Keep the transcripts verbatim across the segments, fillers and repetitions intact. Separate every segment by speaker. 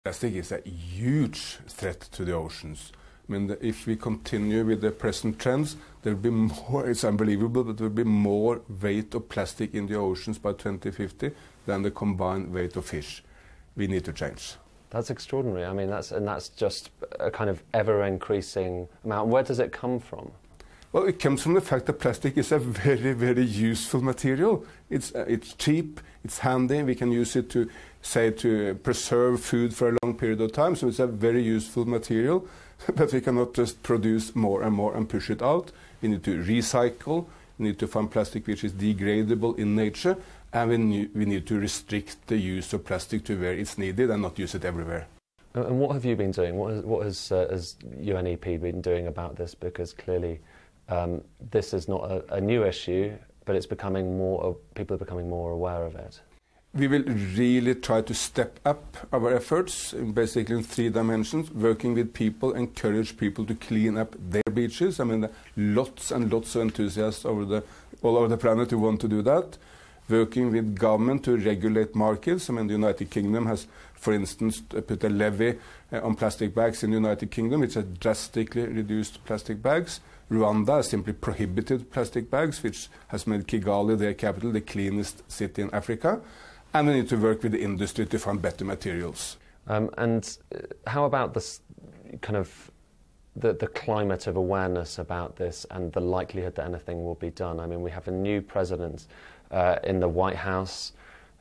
Speaker 1: Plastic is a huge threat to the oceans. I mean, if we continue with the present trends, there will be more, it's unbelievable, but there will be more weight of plastic in the oceans by twenty fifty than the combined weight of fish. We need to change.
Speaker 2: That's extraordinary. I mean, that's, and that's just a kind of ever-increasing amount. Where does it come from?
Speaker 1: Well, it comes from the fact that plastic is a very, very useful material. It's, uh, it's cheap, it's handy, we can use it to, say, to preserve food for a long period of time, so it's a very useful material, but we cannot just produce more and more and push it out. We need to recycle, we need to find plastic which is degradable in nature, and we need, we need to restrict the use of plastic to where it's needed and not use it everywhere.
Speaker 2: And what have you been doing? What has, what has, uh, has U N E P been doing about this? Because clearly Um, this is not a, a new issue, but it's becoming more, uh, people are becoming more aware of it.
Speaker 1: We will really try to step up our efforts, in basically in three dimensions, working with people, encourage people to clean up their beaches. I mean, lots and lots of enthusiasts over the, all over the planet who want to do that. Working with government to regulate markets. I mean, the United Kingdom has, for instance, put a levy uh, on plastic bags in the United Kingdom, which has drastically reduced plastic bags. Rwanda has simply prohibited plastic bags, which has made Kigali, their capital, the cleanest city in Africa. And we need to work with the industry to find better materials.
Speaker 2: Um, and how about this kind of the, the climate of awareness about this and the likelihood that anything will be done? I mean, we have a new president uh, in the White House.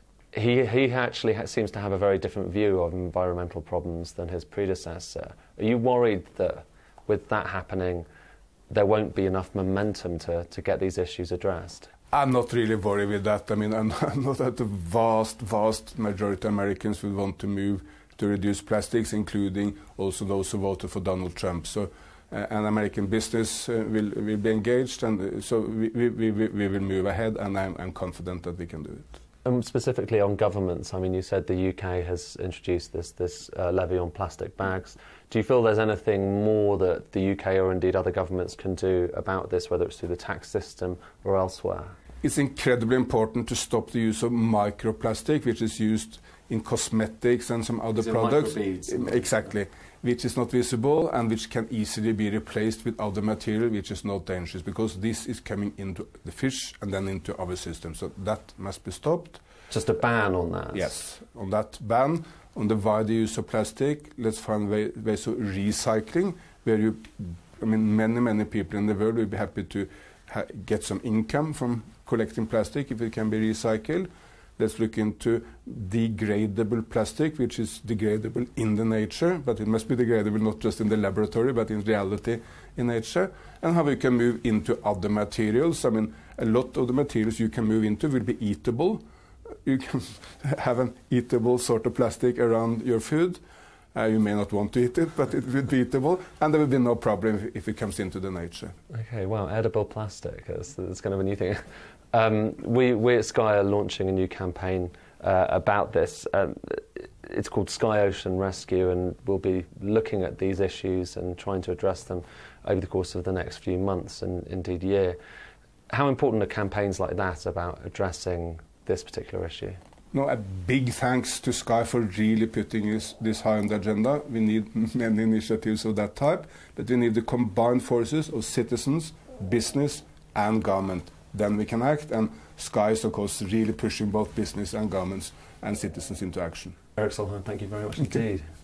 Speaker 2: He, he actually ha seems to have a very different view of environmental problems than his predecessor. Are you worried that with that happening, there won't be enough momentum to, to get these issues addressed?
Speaker 1: I'm not really worried with that. I mean, I'm, I'm not that the vast, vast majority of Americans will want to move to reduce plastics, including also those who voted for Donald Trump. So uh, an American business uh, will, will be engaged, and uh, so we, we, we, we will move ahead, and I'm, I'm confident that we can do it.
Speaker 2: Um, specifically on governments, I mean, you said the U K has introduced this, this uh, levy on plastic bags. Do you feel there's anything more that the U K or indeed other governments can do about this, whether it's through the tax system or elsewhere?
Speaker 1: It's incredibly important to stop the use of microplastic, which is used in cosmetics and some other products. Exactly, which is not visible and which can easily be replaced with other material which is not dangerous, because this is coming into the fish and then into our system. So that must be stopped.
Speaker 2: Just a ban on that?
Speaker 1: Yes, on that ban, on the wider use of plastic. Let's find way, ways of recycling, where you, I mean, many, many people in the world will be happy to ha get some income from collecting plastic if it can be recycled. Let's look into degradable plastic, which is degradable in the nature, but it must be degradable not just in the laboratory, but in reality in nature, and how we can move into other materials. I mean, a lot of the materials you can move into will be eatable. You can have an eatable sort of plastic around your food. Uh, you may not want to eat it, but it will be eatable, and there will be no problem if, if it comes into the nature.
Speaker 2: Okay, wow, edible plastic, that's, that's kind of a new thing. Um, we, we at Sky are launching a new campaign uh, about this. Um, it's called Sky Ocean Rescue, and we'll be looking at these issues and trying to address them over the course of the next few months and indeed year. How important are campaigns like that about addressing this particular issue?
Speaker 1: No, a big thanks to Sky for really putting this, this high on the agenda. We need many initiatives of that type, but we need the combined forces of citizens, business and government. Then we can act, and Sky is of course really pushing both business and governments and citizens into action.
Speaker 2: Erik Solheim, thank you very much indeed.